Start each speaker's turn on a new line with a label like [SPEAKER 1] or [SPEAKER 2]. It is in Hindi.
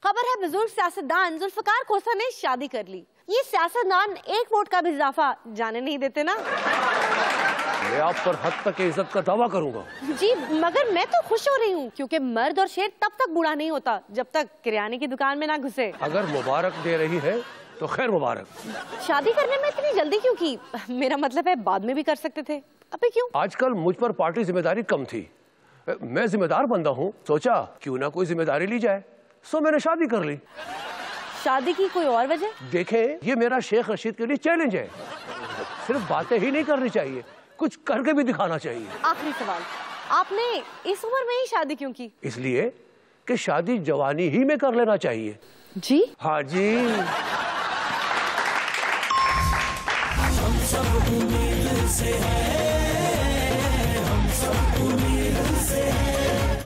[SPEAKER 1] खबर है बुजुर्ग सियासतदान जुल्फकार खोसा ने शादी कर ली। ये सियासतदान एक वोट का भी इजाफा जाने नहीं देते ना।
[SPEAKER 2] मैं आप पर हद तक इज्जत का दावा करूंगा।
[SPEAKER 1] जी मगर मैं तो खुश हो रही हूँ क्योंकि मर्द और शेर तब तक बूढ़ा नहीं होता जब तक किराने की दुकान में ना घुसे।
[SPEAKER 2] अगर मुबारक दे रही है तो खैर मुबारक।
[SPEAKER 1] शादी करने में इतनी जल्दी क्यों की? मेरा मतलब है बाद में भी कर सकते थे, अबे क्यों?
[SPEAKER 2] आजकल मुझ पर पार्टी जिम्मेदारी कम थी, मैं जिम्मेदार बंदा हूँ, सोचा क्यों ना कोई जिम्मेदारी ली जाए, सो मैंने शादी कर ली।
[SPEAKER 1] शादी की कोई और वजह?
[SPEAKER 2] देखें, ये मेरा शेख रशीद के लिए चैलेंज है। सिर्फ बातें ही नहीं करनी चाहिए, कुछ करके भी दिखाना चाहिए। आखिरी
[SPEAKER 1] सवाल, आपने इस उम्र में ही शादी क्यों की?
[SPEAKER 2] इसलिए कि शादी जवानी ही में कर लेना चाहिए।
[SPEAKER 1] जी
[SPEAKER 2] हाँ जी। हम सब उम्मीद से है